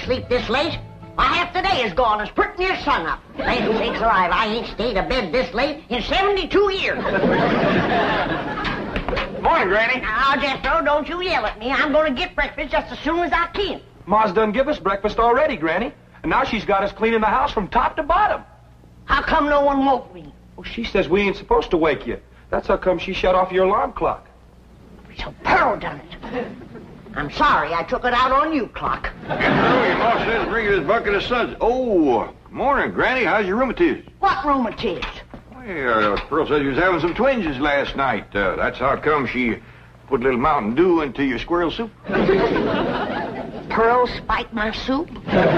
sleep this late. My half the day is gone as pretty near sun up. Land sakes alive, I ain't stayed abed this late in 72 years. Morning, Granny. Now, Jethro, don't you yell at me. I'm going to get breakfast just as soon as I can. Ma's done give us breakfast already, Granny. And now she's got us cleaning the house from top to bottom. How come no one woke me? Well, she says we ain't supposed to wake you. That's how come she shut off your alarm clock. So Pearl done it. I'm sorry I took it out on you, Clock. Your ma says bring you this bucket of suds. Oh, morning, Granny. How's your rheumatiz? What rheumatiz? Well, Pearl said you was having some twinges last night. That's how come she put a little Mountain Dew into your squirrel soup. Pearl spiked my soup?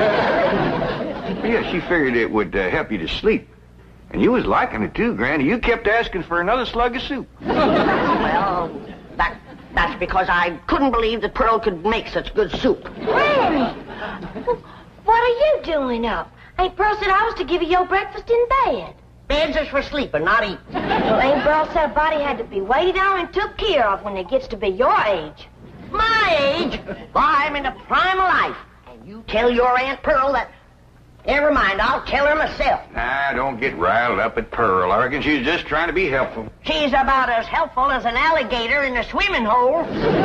Yeah, she figured it would help you to sleep. And you was liking it too, Granny. You kept asking for another slug of soup. Well, that's because I couldn't believe that Pearl could make such good soup. Granny, what are you doing up? Aunt Pearl said I was to give you your breakfast in bed. Beds is for sleeping, not eating. Aunt Pearl said a body had to be waited on and took care of when it gets to be your age. My age? Why, I'm in the prime of life. And you tell your Aunt Pearl that... Never mind, I'll tell her myself. Nah, don't get riled up at Pearl. I reckon she's just trying to be helpful. She's about as helpful as an alligator in a swimming hole.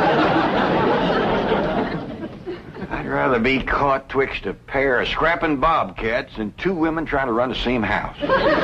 I'd rather be caught twixt a pair of scrapping bobcats than two women trying to run the same house.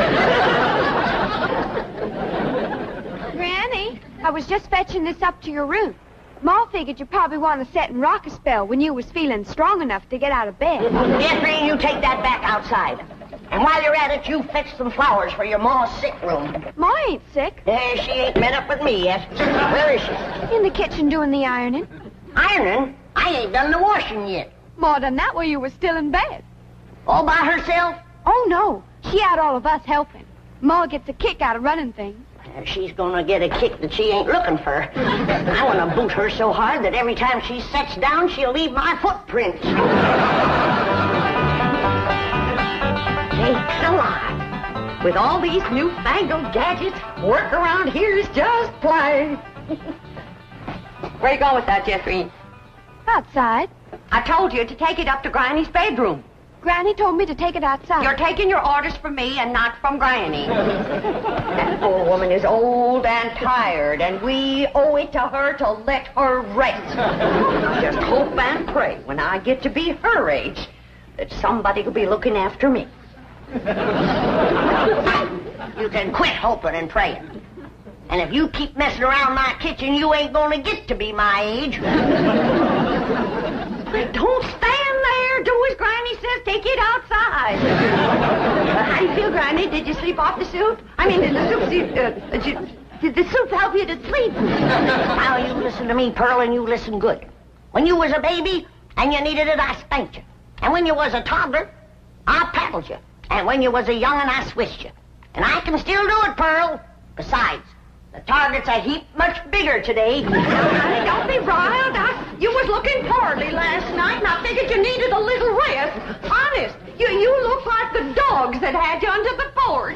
Granny, I was just fetching this up to your room. Ma figured you'd probably want to sit and rock a spell when you was feeling strong enough to get out of bed. Jeffrey, you take that back outside. And while you're at it, you fetch some flowers for your ma's sick room. Ma ain't sick. She ain't met up with me yet. Where is she? In the kitchen doing the ironing. Ironing? I ain't done the washing yet. Ma done that while you was still in bed. All by herself? Oh, no. She had all of us helping. Ma gets a kick out of running things. She's gonna get a kick that she ain't looking for. I want to boot her so hard that every time she sets down, she'll leave my footprints. Sakes alive. With all these newfangled gadgets, work around here is just play. Where you going with that, Jeffrey? Outside. I told you to take it up to Granny's bedroom. Granny told me to take it outside. You're taking your orders from me and not from Granny. That poor woman is old and tired, and we owe it to her to let her rest. I just hope and pray when I get to be her age that somebody will be looking after me. You can quit hoping and praying. And if you keep messing around my kitchen, you ain't gonna get to be my age. Don't stand there. Do as Granny says. Take it outside. How do you feel, Granny? Did you sleep off the soup? I mean, did the soup help you to sleep? Now, you listen to me, Pearl, and you listen good. When you was a baby and you needed it, I spanked you. And when you was a toddler, I paddled you. And when you was a young'un, I swished you. And I can still do it, Pearl. Besides, the target's a heap much bigger today. Honey, don't be riled. You was looking poorly last night, and I figured you needed a little rest. Honest, you look like the dogs that had you under the porch.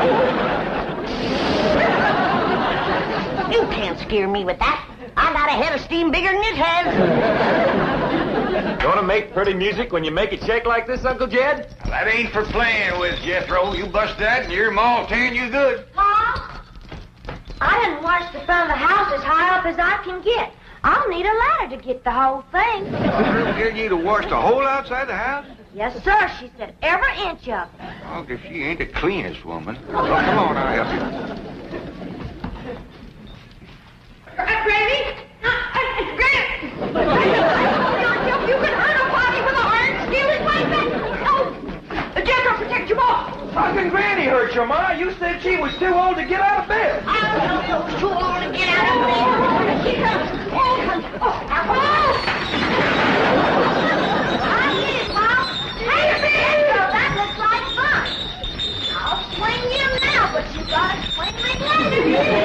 You can't scare me with that. I got a head of steam bigger than it has. Gonna make pretty music when you make it shake like this, Uncle Jed? That ain't for playing with, Jethro. You bust that and your ma'll tan you good. Mom, I didn't wash the front of the house as high up as I can get. I'll need a ladder to get the whole thing. Get you to wash the whole outside the house? Yes, sir. She said every inch of it. Oh, if she ain't the cleanest woman. Well, come on, I'll help you. Granny? Granny! You can hurt a body with an iron skillet like that? Oh! Jethro, protect your mom! How can Granny hurt your ma? You said she was too old to get out of bed. I don't know who's too old to get out of bed. She comes. I get it, Mom. Hey, Jethro, that looks like fun. I'll swing you now, but you gotta swing me later.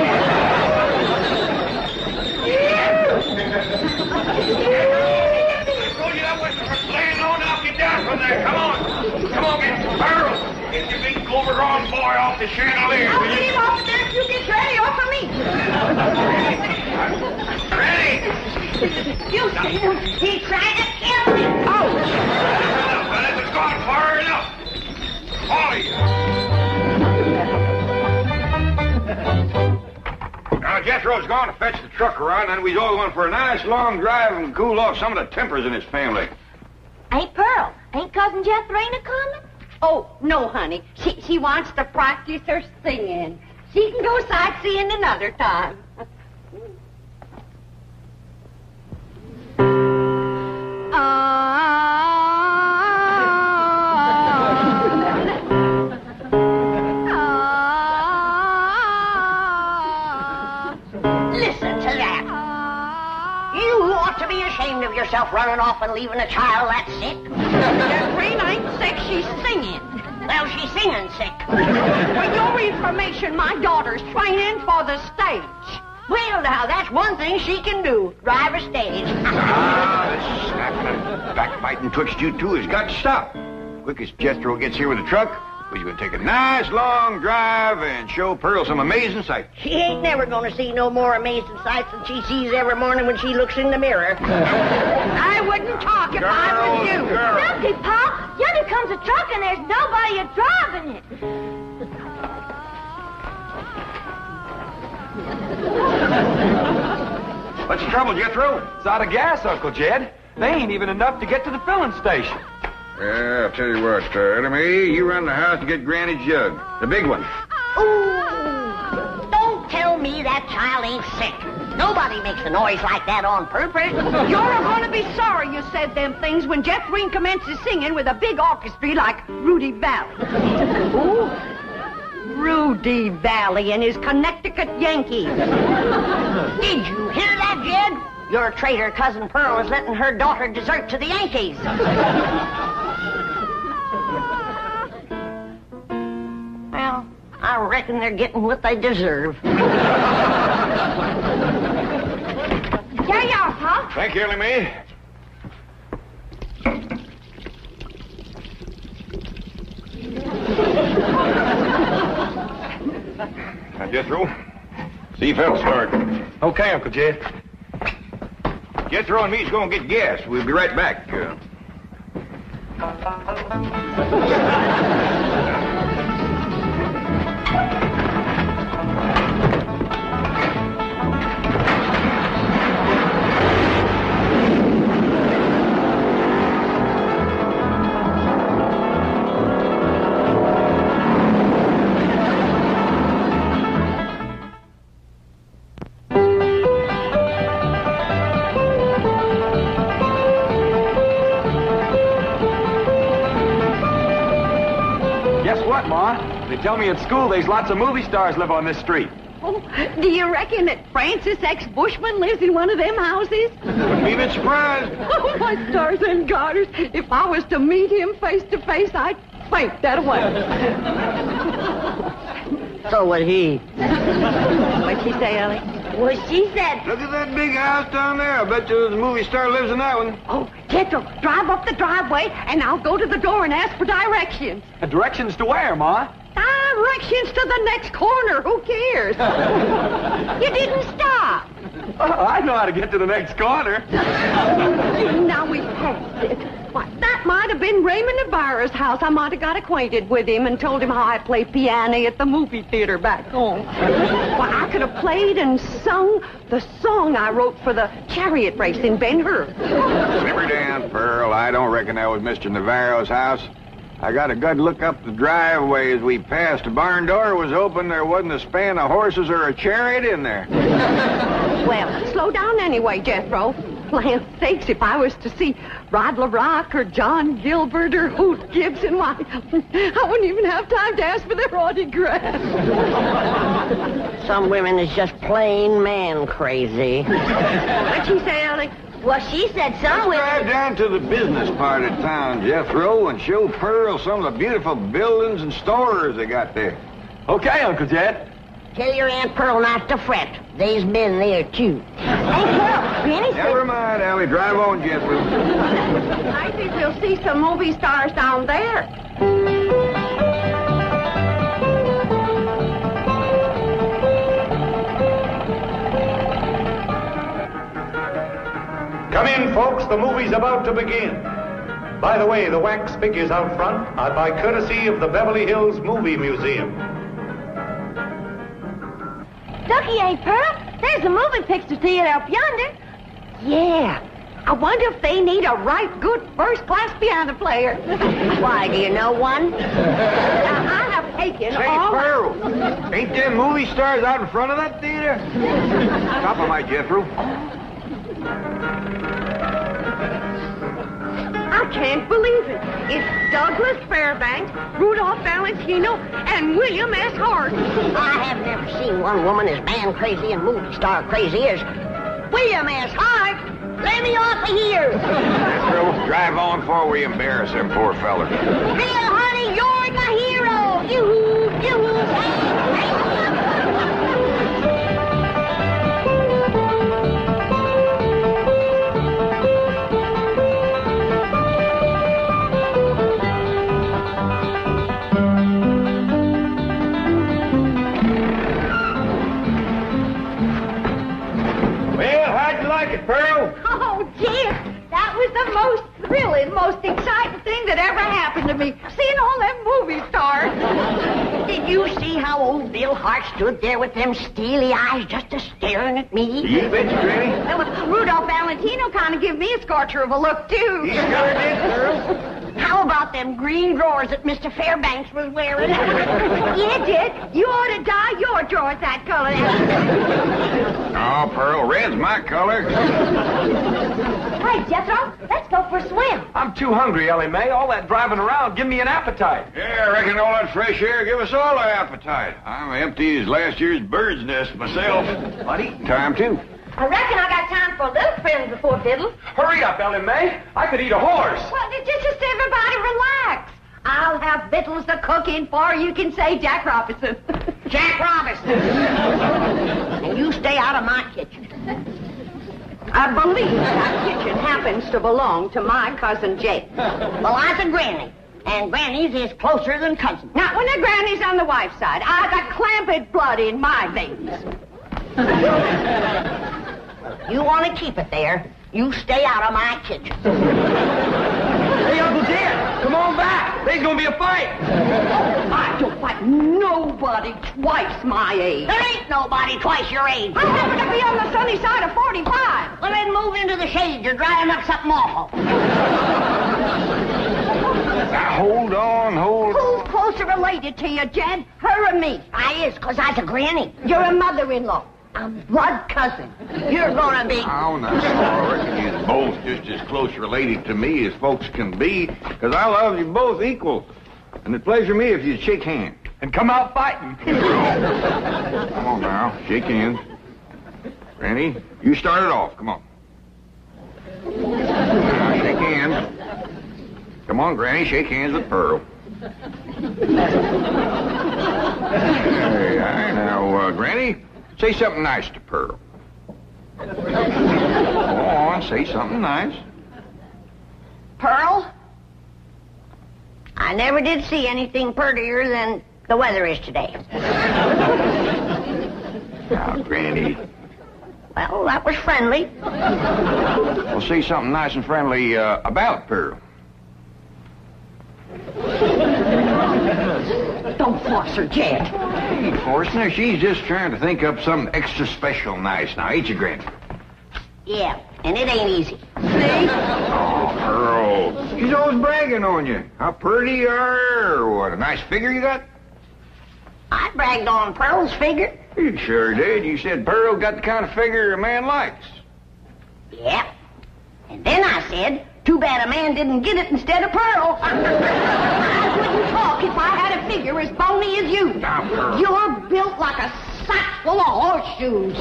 Knock it down from there. Come on. Come on, get Pearl. Get your big overgrown boy off the chandelier. I'll get him off there if you get Granny off of me. Granny! You see him? He tried to kill me. Oh! Jethro's gone to fetch the truck around, and we's all going for a nice long drive and cool off some of the tempers in his family. Hey, Pearl, ain't Cousin Jethrina coming? Oh, no, honey. She wants to practice her singing. She can go sightseeing another time. Listen to that. You ought to be ashamed of yourself running off and leaving a child that sick. Jethrina ain't sick, she's singing. Well, she's singing sick. For your information, my daughter's training for the stage. Well, now, that's one thing she can do, drive a stage. This snapping and backbiting twixt you two has got to stop. Quick as Jethro gets here with the truck, we're going to take a nice long drive and show Pearl some amazing sights. She ain't never going to see no more amazing sights than she sees every morning when she looks in the mirror. I wouldn't talk if I was you. Look, Pa, yonder comes a truck and there's nobody driving it. What's the trouble, Jethro? It's out of gas, Uncle Jed. They ain't even enough to get to the filling station. Yeah, I'll tell you what, Ellie, you run the house to get Granny's jug. The big one. Ooh, don't tell me that child ain't sick. Nobody makes a noise like that on purpose. You're going to be sorry you said them things when Jethrina commences singing with a big orchestra like Rudy Valley. Ooh, Rudy Valley and his Connecticut Yankees. Did you hear that, Jed? Your traitor cousin Pearl is letting her daughter desert to the Yankees. Well, I reckon they're getting what they deserve. Here you are, Pa. Thank you, Ellie Mae. Now, Jethro, see if that'll start. Okay, Uncle Jed. Jethro and me's going to get gas. We'll be right back. They tell me at school there's lots of movie stars live on this street. Oh, do you reckon that Francis X. Bushman lives in one of them houses? Wouldn't be a bit surprised. Oh, my stars and garters. If I was to meet him face to face, I'd faint that away. So would he. What'd she say, Ellie? Well, she said... Look at that big house down there. I bet you the movie star lives in that one. Oh, Jethro, drive up the driveway, and I'll go to the door and ask for directions. Directions to where, Ma? Directions to the next corner. Who cares? You didn't stop. I know how to get to the next corner. Now we passed it. Why, that might have been Raymond Ibarra's house. I might have got acquainted with him and told him how I play piano at the movie theater back home. Why, I could have played and sung the song I wrote for the chariot race in Ben-Hur. Simmer down, Pearl. I don't reckon that was Mr. Navarro's house. I got a good look up the driveway as we passed. The barn door was open. There wasn't a span of horses or a chariot in there. Well, slow down anyway, Jethro. Land sakes, if I was to see Rod LaRock or John Gilbert or Hoot Gibson, why, I wouldn't even have time to ask for their autograph. Some women is just plain man crazy. What'd she say, Ellie? Well, she said some women... Drive down to the business part of town, Jethro, and show Pearl some of the beautiful buildings and stores they got there. Okay, Uncle Jed. Tell your Aunt Pearl not to fret. They's been there, too. Hey, Pearl, Granny said... Never mind, Allie. Drive on, Jethro. I think we'll see some movie stars down there. Come in, folks. The movie's about to begin. By the way, the wax figures out front are by courtesy of the Beverly Hills Movie Museum. Ducky ain't Pearl. there's a moving picture theater up yonder. Yeah. I wonder if they need a right good first-class piano player. Why, do you know one? I have taken Say, all... Pearl, ain't them movie stars out in front of that theater? Top of my Jethro. I can't believe it. It's Douglas Fairbanks, Rudolph Valentino, and William S. Hart. I have never seen one woman as man-crazy and movie star crazy as William S. Hart. Let me off of here. Pearl, drive on before we embarrass them poor fellers. Bill, honey, you're the hero. You. Well, how'd you like it, Pearl? Oh, Jim, that was the most thrilling, most exciting thing that ever happened to me. Seeing all them movie stars. Did you see how old Bill Hart stood there with them steely eyes just a-staring at me? You bet you, Granny. Rudolph Valentino kind of give me a scorcher of a look, too. He sure did, Pearl. How about them green drawers that Mr. Fairbanks was wearing? Yeah, Dick, you ought to dye your drawers that color. Oh, Pearl, red's my color. Hey, Jethro, let's go for a swim. I'm too hungry, Ellie Mae. All that driving around, give me an appetite. Yeah, I reckon all that fresh air give us all an appetite. I'm empty as last year's bird's nest myself. But eating Time, too. I reckon I got time for a little friend before Biddle. Hurry up, Ellie Mae. I could eat a horse. Well, just everybody relax. I'll have victuals to cook in for you can say Jack Robinson. Jack Robinson. And you stay out of my kitchen. I believe that kitchen happens to belong to my cousin Jake. Well, I's a granny. And grannies is closer than cousins. Not when the granny's on the wife's side. I got clamped blood in my veins. You want to keep it there, you stay out of my kitchen. Hey, Uncle Dan, come on back. There's going to be a fight. I don't fight nobody twice my age. There ain't nobody twice your age. I happen to be on the sunny side of 45. Well, then move into the shade. You're drying up something awful. Now, hold on. Who's closer related to you, Jed? Her or me? I is, 'cause I's a granny. You're a mother-in-law. I'm blood cousin. You're gonna be... Oh, no. I reckon you're both just as close related to me as folks can be, 'cause I love you both equal. And it'd pleasure me if you'd shake hands. And come out fighting. Come on now, shake hands. Granny, you start it off. Come on. Now, shake hands. Come on, Granny, shake hands with Pearl. Hey, now, Granny, say something nice to Pearl. Go on, say something nice. Pearl? I never did see anything prettier than the weather is today. Now, Granny. Well, that was friendly. Well, say something nice and friendly about Pearl. Don't force her, Jed. Hey, Forstner, she's just trying to think up something extra special nice now, ain't you, Granny? Yeah, and it ain't easy. See? Oh, Pearl. She's always bragging on you. How pretty you are, or what a nice figure you got. I bragged on Pearl's figure. You sure did. You said Pearl got the kind of figure a man likes. Yeah. And then I said, too bad a man didn't get it instead of Pearl. I wouldn't talk if I had a figure as bony as you. Now, Pearl. You're built like a sack full of horseshoes.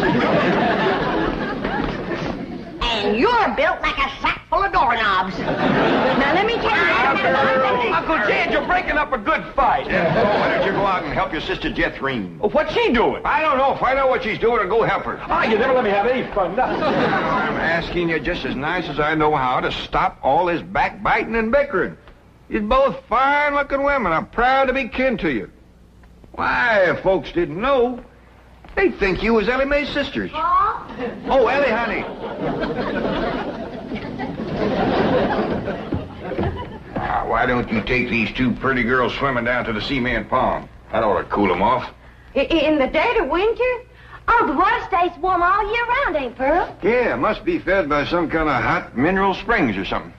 And you're built like a sack full of doorknobs. Now, let me tell you... Uncle Jed, you're breaking up a good fight. Why don't you go out and help your sister Jethrine? Oh, what's she doing? I don't know. Find out what she's doing and go help her. Ah, you never let me have any fun. I'm asking you just as nice as I know how to stop all this backbiting and bickering. You're both fine-looking women. I'm proud to be kin to you. Why, if folks didn't know, they'd think you was Ellie Mae's sisters. Oh, Ellie, honey. Now, why don't you take these two pretty girls swimming down to the cement pond? That ought to cool them off. In the dead of winter? Oh, the water stays warm all year round, ain't Pearl? Yeah, must be fed by some kind of hot mineral springs or something.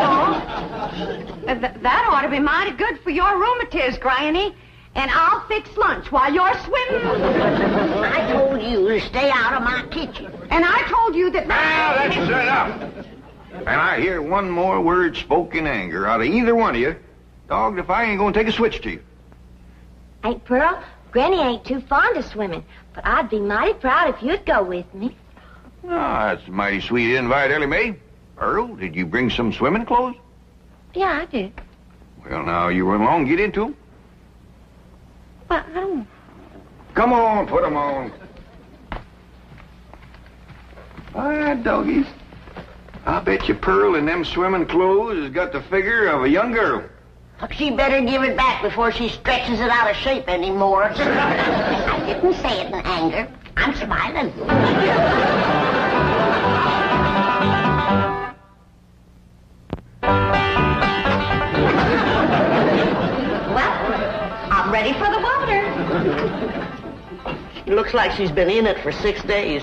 That ought to be mighty good for your rheumatiz, Granny. And I'll fix lunch while you're swimming. I told you to stay out of my kitchen. And I told you that... Now, that's enough. And I hear one more word spoken in anger out of either one of you, dogged if I ain't gonna take a switch to you. Ain't Pearl? Granny ain't too fond of swimming, but I'd be mighty proud if you'd go with me. Oh, that's a mighty sweet invite, Ellie Mae. Earl, did you bring some swimming clothes? Yeah, I did. Well, now, you run along, get into them. But I don't... Come on, put them on. All right, doggies. I bet you Pearl in them swimming clothes has got the figure of a young girl. She better give it back before she stretches it out of shape anymore. I didn't say it in anger. I'm smiling. Well, I'm ready for the water. It looks like she's been in it for 6 days.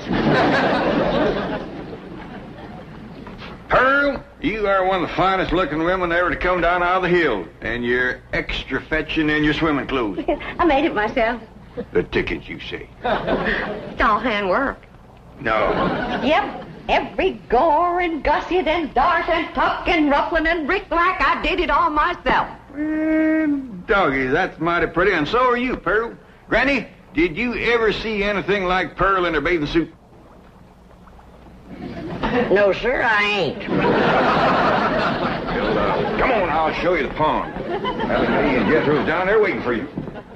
Pearl, you are one of the finest looking women ever to come down out of the hill. And you're extra fetching in your swimming clothes. I made it myself. The tickets, you say? It's all handwork. No. Yep. Every gore and gusset and dart and tuck and ruffling and brick-lack, I did it all myself. Doggy, that's mighty pretty, and so are you, Pearl. Granny, did you ever see anything like Pearl in her bathing suit? No, sir, I ain't. Well, come on, I'll show you the pond. Ellie Mae and Jethro's down there waiting for you.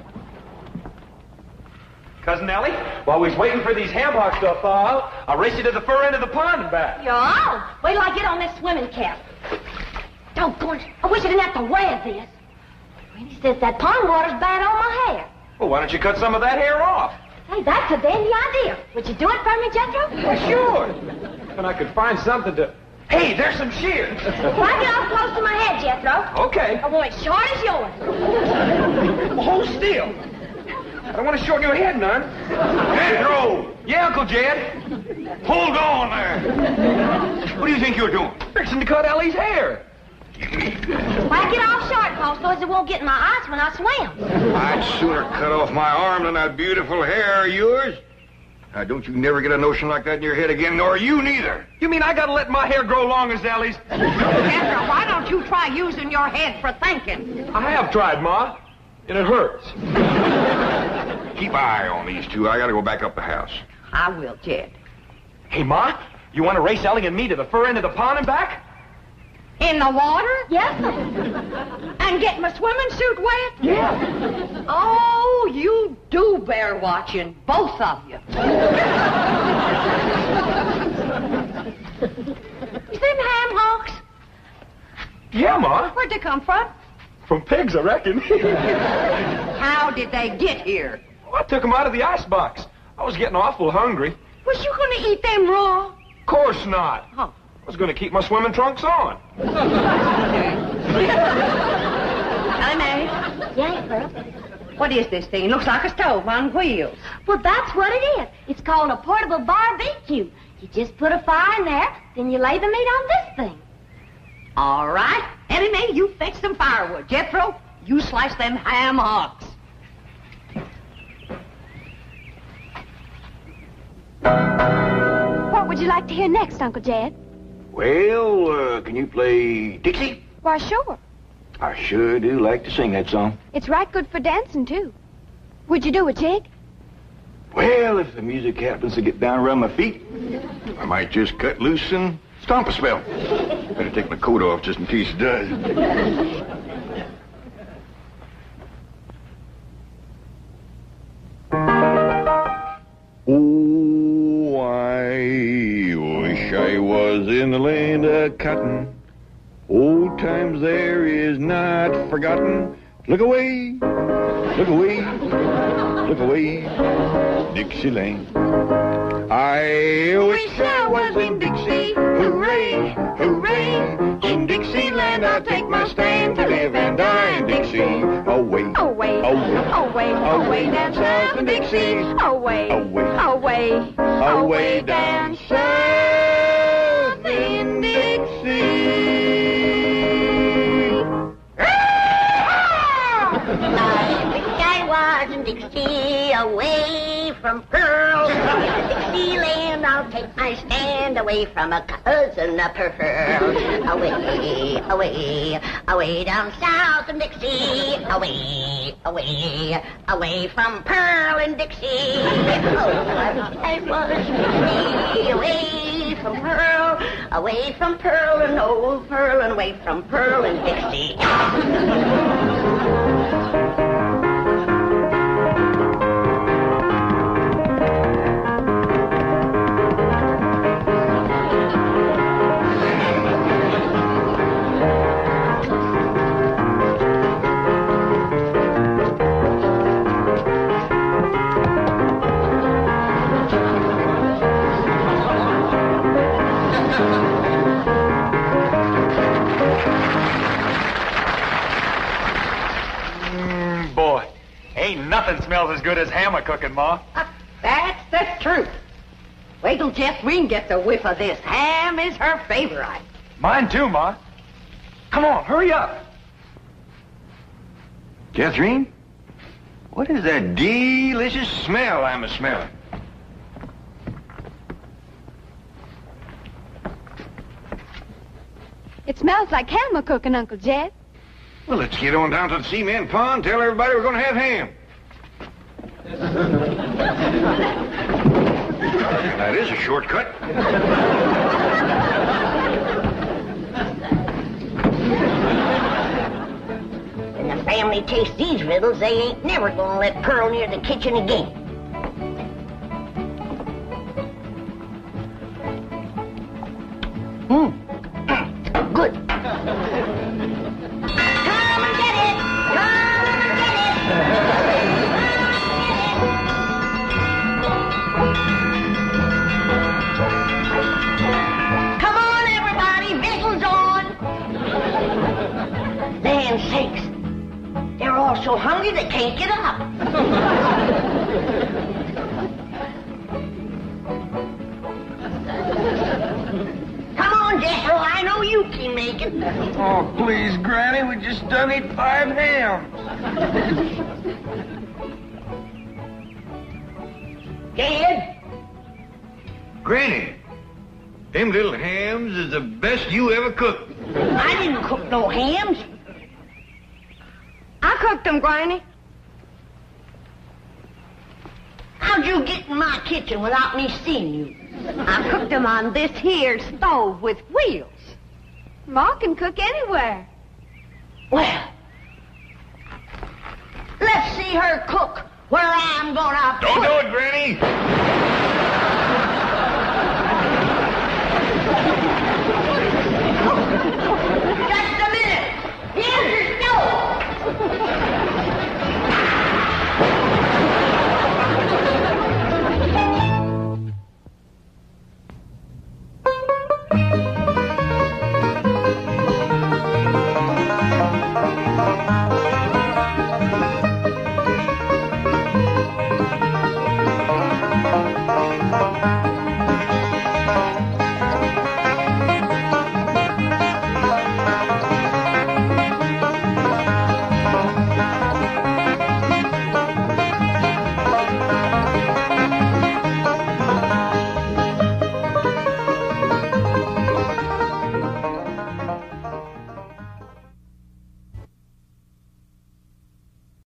Cousin Ellie, while we was waiting for these ham hocks to thaw out, I'll race you to the fur end of the pond and back. Yo, wait till I get on this swimming cap. Doggone, I wish I didn't have to wear this. Granny says that pond water's bad on my hair. Well, why don't you cut some of that hair off? Hey, that's a dandy idea. Would you do it for me, Jethro? Well, sure. If I could find something to... Hey, there's some shears. Why get off close to my head, Jethro? Okay. I want it short as yours. Well, hold still. I don't want to shorten your head none. Jethro! Yeah, Uncle Jed. Hold on there. What do you think you're doing? Fixing to cut Ellie's hair. Why get off short, Paul, so as it won't get in my eyes when I swim? I'd sooner cut off my arm than that beautiful hair of yours. Now, don't you never get a notion like that in your head again, nor you neither. You mean I gotta let my hair grow long as Ellie's? Jethro, why don't you try using your head for thinking? I have tried, Ma, and it hurts. Keep an eye on these two. I gotta go back up the house. I will, Jed. Hey, Ma, you want to race Ellie and me to the fur end of the pond and back? In the water? Yes. And get my swimming suit wet? Yeah. Oh, you do bear watching, both of you. You them ham hocks? Yeah, Ma. Where'd they come from? From pigs, I reckon. How did they get here? Well, I took them out of the icebox. I was getting awful hungry. Was you gonna eat them raw? Of course not. Huh. I was going to keep my swimming trunks on. Ellie Mae, Yeah, Pearl. what is this thing? It looks like a stove on wheels. Well, that's what it is. It's called a portable barbecue. You just put a fire in there, then you lay the meat on this thing. All right. Ellie Mae, you fetch some firewood. Jethro, you slice them ham hocks. What would you like to hear next, Uncle Jed? Well, can you play Dixie? Why, sure. I sure do like to sing that song. It's right good for dancing, too. Would you do a jig? Well, if the music happens to get down around my feet, I might just cut loose and stomp a spell. Better take my coat off just in case it does. Oh, I wish I was in the land of cotton. Old times there is not forgotten. Look away, look away, look away, Dixieland. I wish I was in Dixie. Hooray, hooray. In Dixieland I'll take my stand to live and die in Dixie. Away, Away, away, away, away down south in Dixie. Away, away, away away down south in Dixie. I was in Dixie, away from Pearl. Dixieland, I'll take my stand, away from a cousin of Pearl. Away, away, away down south in Dixie. Away, away, away from Pearl and Dixie. Oh, I was in Dixie, away from Pearl and old Pearl, and away from Pearl and Dixie. Boy, ain't nothing smells as good as hammer cooking, Ma. That's the truth. Wait till Jeffreen gets a whiff of this. Ham is her favorite. Mine too, Ma. Come on, hurry up. Catherine, what is that delicious smell I'm a-smelling? It smells like ham a cooking, Uncle Jed. Well, let's get on down to the cement pond, tell everybody we're going to have ham. That is a shortcut. When the family tastes these riddles, they ain't never gonna let Pearl near the kitchen again. Good. Come and get it! Come and get it! Come on, everybody! Victuals on! Land sakes! They're all so hungry they can't get up. Come on, Jethro, I know you can make it. Oh, please, Granny, we just done eat 5 hams. Dad? Granny, them little hams is the best you ever cooked. I didn't cook no hams. I cooked them, Granny. How'd you get in my kitchen without me seeing you? I cooked them on this here stove with wheels. Ma can cook anywhere. Well, let's see her cook where I'm gonna Don't do it, Granny.